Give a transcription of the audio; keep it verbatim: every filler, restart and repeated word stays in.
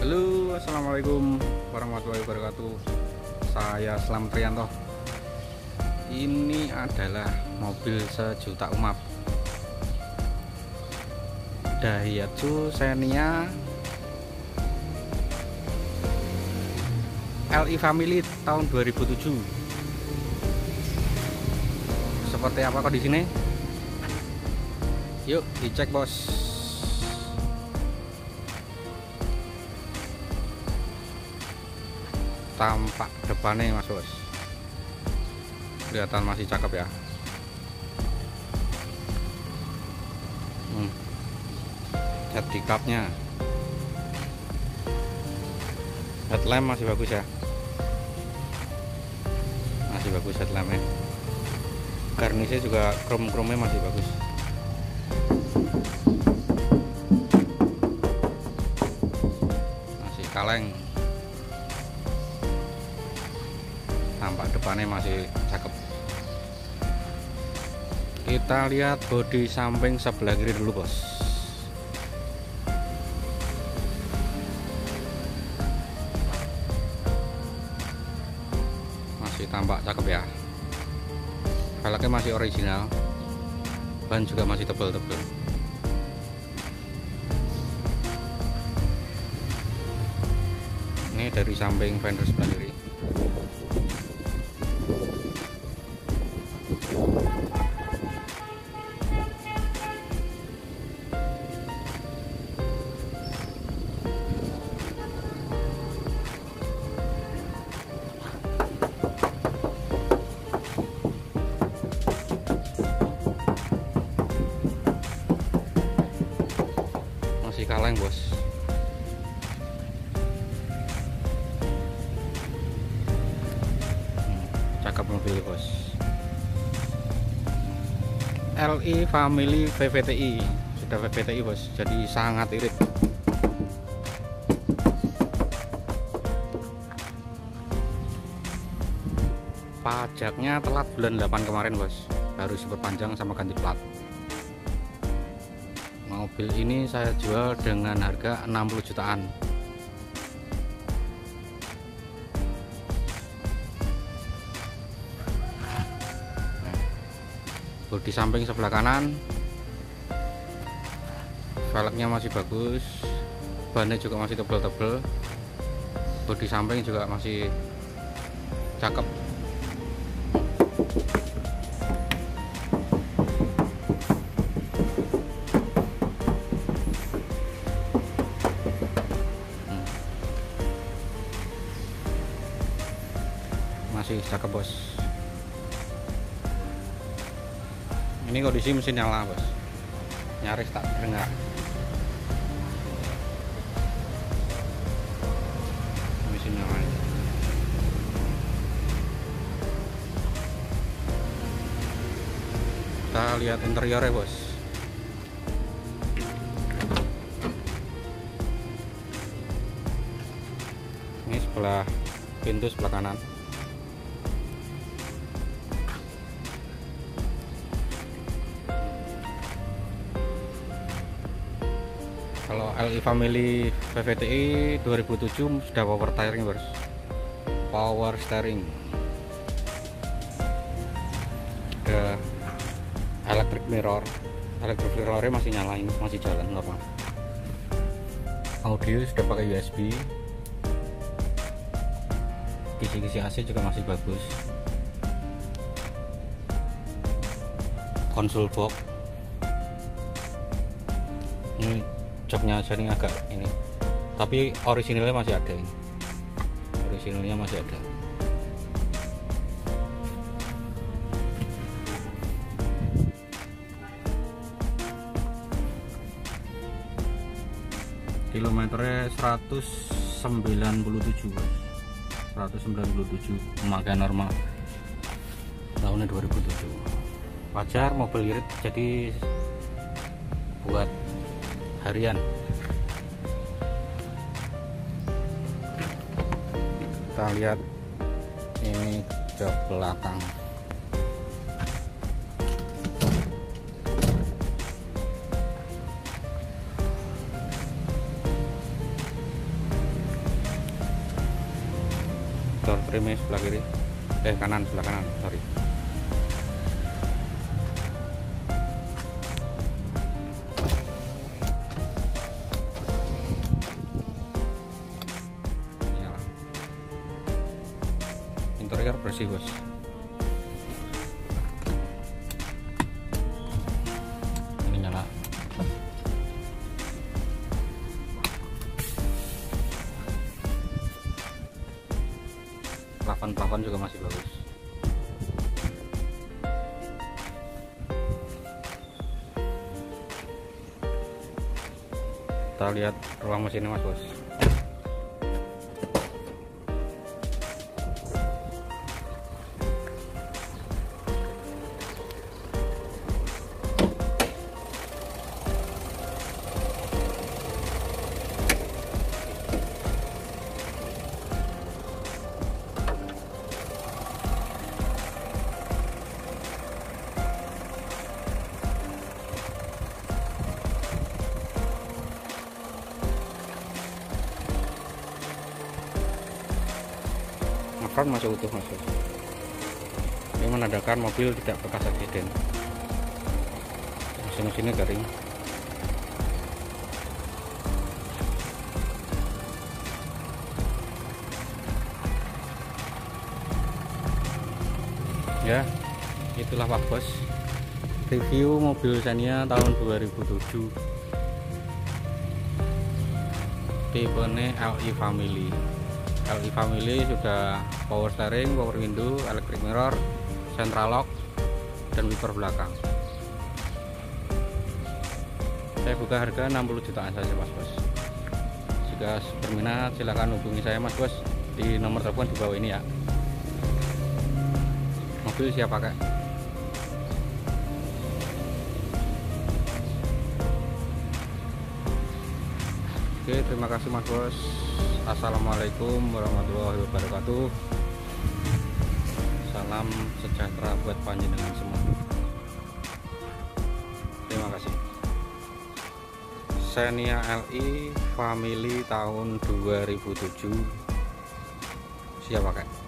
Halo, assalamualaikum warahmatullahi wabarakatuh. Saya Selamat Trianto. Ini adalah mobil sejuta umat Daihatsu Xenia L I Family tahun dua ribu tujuh. Seperti apa kondisinya? Yuk dicek bos. Tampak depannya mas bos, kelihatan masih cakep ya. hmm. Cat di cupnya, headlamp masih bagus ya, masih bagus headlampnya. Garnisnya juga chrome-chrome masih bagus. Masih kaleng. Tampak depannya masih cakep. Kita lihat bodi samping sebelah kiri dulu bos. Masih tampak cakep ya. Velgnya masih original, ban juga masih tebal-tebal. Ini dari samping fender sebelah kiri. Masih kaleng bos. hmm, Cakep mobil bos. L I Family V V T I, sudah V V T I bos, jadi sangat irit. Pajaknya telat bulan delapan kemarin bos, harus diperpanjang sama ganti plat. Mobil ini saya jual dengan harga enam puluh jutaan. Bodi samping sebelah kanan, velgnya masih bagus, bannya juga masih tebal-tebal, bodi samping juga masih cakep. hmm. Masih cakep bos. Ini kondisi mesin nyala bos, nyaris tak terdengar. Mesin nyala. Kita lihat interiornya bos. Ini sebelah pintu sebelah kanan. Kalau L I Family V V T I dua ribu tujuh sudah power steering bos, power steering, ada electric mirror, electric mirrornya masih nyala, ini masih jalan nggak apa. Audio sudah pakai U S B, kisi-kisi A C juga masih bagus. Konsol box ini joknya aja nih agak ini, tapi originalnya masih ada. Ini originalnya masih ada. Kilometernya seratus sembilan puluh tujuh, seratus sembilan puluh tujuh, pemakaian normal tahunnya dua ribu tujuh. Wajar mobil irit, jadi buat harian. Kita lihat ini jok belakang. remnya sebelah kiri, eh kanan, sebelah kanan, sorry. Interior bersih bos. Ini nyala. Plafon-plafon juga masih bagus. Kita lihat ruang mesinnya mas bos. Front masih utuh mas. Ini menandakan mobil tidak bekas aksiden. Mesin-mesinnya garing. Ya, itulah Pak Bos review mobil Xenia tahun dua ribu tujuh, tipenya L I Family. L I Family sudah power steering, power window, electric mirror, central lock, dan wiper belakang. Saya buka harga enam puluh jutaan saja mas bos. Jika berminat silahkan hubungi saya mas bos di nomor telepon di bawah ini ya. Mobil siap pakai. Oke, terima kasih mas bos. Assalamualaikum warahmatullahi wabarakatuh. Salam sejahtera buat panjenengan semua. Terima kasih. Xenia L I Family tahun dua ribu tujuh siap pakai.